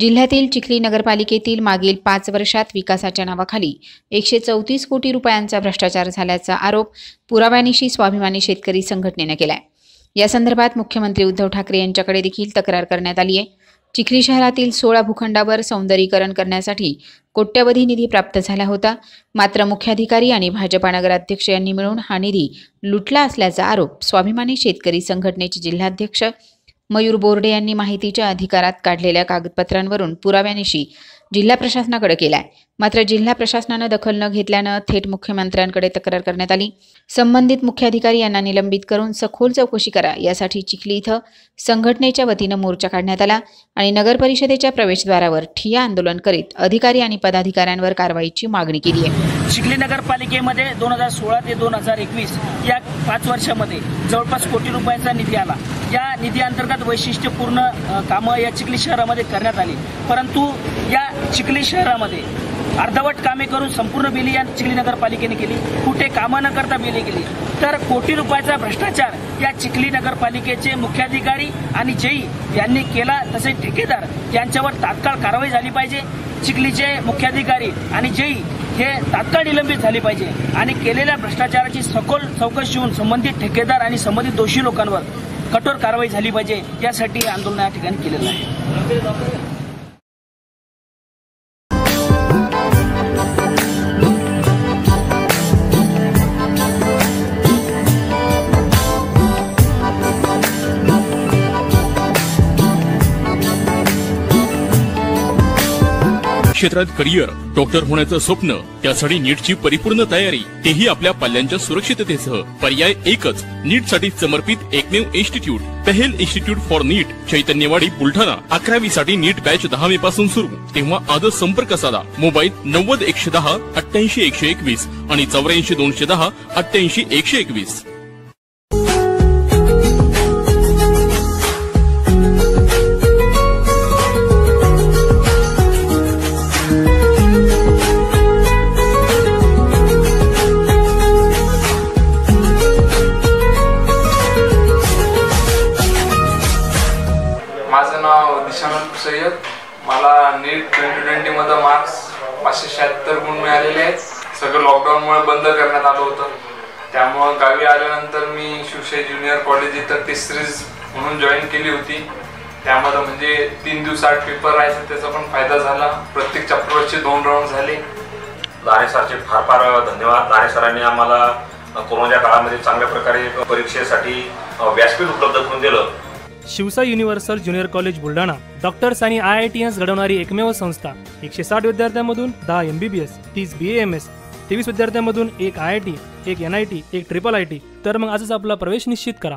जिल्ह्यातील चिखली नगरपालिकेतील मागील 5 वर्षात विकासाच्या नावाखाली 134 कोटी रुपयांचा भ्रष्टाचार झाल्याचा आरोप पुराव्यानिशी स्वाभिमानी शेतकरी संघटनेने केलाय। या संदर्भात मुख्यमंत्री उद्धव ठाकरे यांच्याकडे देखील तक्रार करण्यात आली आहे। चिखली शहरातील 16 भूखंडावर सौंदर्यीकरण करण्यासाठी कोट्यवधी निधी प्राप्त झाला होता, मात्र मुख्याधिकारी आणि भाजपा नगराध्यक्ष यांनी मिळून हा निधी लुटला असल्याचा आरोप स्वाभिमानी शेतकरी संघटनेचे जिल्हाध्यक्ष मयूर बोर्डे यांनी माहितीच्या अधिकारात काढलेल्या कागदपत्रांवरून पुराव्यानिशी जिल्हा प्रशासनाकडे केलाय। मात्र जिल्हा प्रशासनाने दखल न घेतल्याने थेट मुख्यमंत्र्यांकडे तक्रार करण्यात आली। संबंधित मुख्याधिकारी यांना निलंबित करून सखोल चौकशी करा यासाठी चिखली इथं संघटनेच्या वतीने मोर्चा काढण्यात आला आणि नगर परिषदेच्या प्रवेशद्वारावर ठिय्या आंदोलन करीत अधिकारी आणि पदाधिकाऱ्यांवर कारवाईची मागणी केली आहे। चिखली नगरपालिकेमध्ये 2016 ते 2021 या 5 वर्षामध्ये जवळपास कोटी रुपयांचा निधी आला। या निधी अंतर्गत वैशिष्ट्यपूर्ण कामं या चिखली शहरामध्ये करण्यात आली, परंतु या चिखली शहरामध्ये अर्धवट कामे करून संपूर्ण बिली या चिखली नगरपालिकेने केली, कुठे कामं न करता बिली केली। तर कोटी रुपयाचा भ्रष्टाचार या चिखली नगरपालिकेचे मुख्याधिकारी आणि जेई यांनी केला, तसे ठेकेदार यांच्यावर तात्काळ कारवाई झाली पाहिजे। चिखलीचे मुख्याधिकारी आणि जेई हे तात्काळ निलंबित झाले पाहिजे आणि केलेल्या भ्रष्टाचाराची सखोल चौकशी होऊन संबंधित ठेकेदार आणि संबंधित दोषी लोकांवर कठोर कारवाई झाली पाहिजे, यासाठी आंदोलन या ठिकाणी केलेलं आहे। क्षेत्रात करिअर, डॉक्टर होण्याचं स्वप्न, त्यासाठी नीटची परिपूर्ण तयारी, तेही आपल्या पाल्यांच्या सुरक्षिततेसह। पर्याय एकच, नीटसाठी समर्पित एकमेव institute, Pahel institute for NEET, Chaitanyawadi, Buldhana. 11वी साठी नीट बॅच 10 मे पासून सुरू। तेव्हा आजच संपर्क साधा। मोबाईल 90 110 88 121 आणि 84 210 88 121। माझं नाव दिशानंद सय्यद। मला नीट 2020 मध्ये मार्क्स 576 गुण मिळालेले आहेत। सगळं लॉकडाऊनमुळे बंद करण्यात आलं होतं, त्यामुळे गावी आल्यानंतर मी शिवशाही ज्युनियर कॉलेज इथं टेस्ट सिरीज म्हणून जॉईन केली होती। त्यामध्ये म्हणजे 3 दिवसात पेपर राहायचे, त्याचा पण फायदा झाला। प्रत्येक चॅप्टरचे 2 राऊंड झाले। लारे सरचे फार फार धन्यवाद। लारे सरांनी आम्हाला कोरोनाच्या काळामध्ये चांगल्या प्रकारे परीक्षेसाठी व्यासपीठ उपलब्ध करून दिलं। Shivshahi universal junior college Buldhana doctors आणि IITs घडवणारी एकमेव संस्था। 160 विद्यार्थ्यांमधून 10 MBBS, 30 BAMS, 23 विद्यार्थ्यांमधून 1 IIT, 1 NIT, 1 IIIT। तर मग आजच आपला प्रवेश निश्चित करा।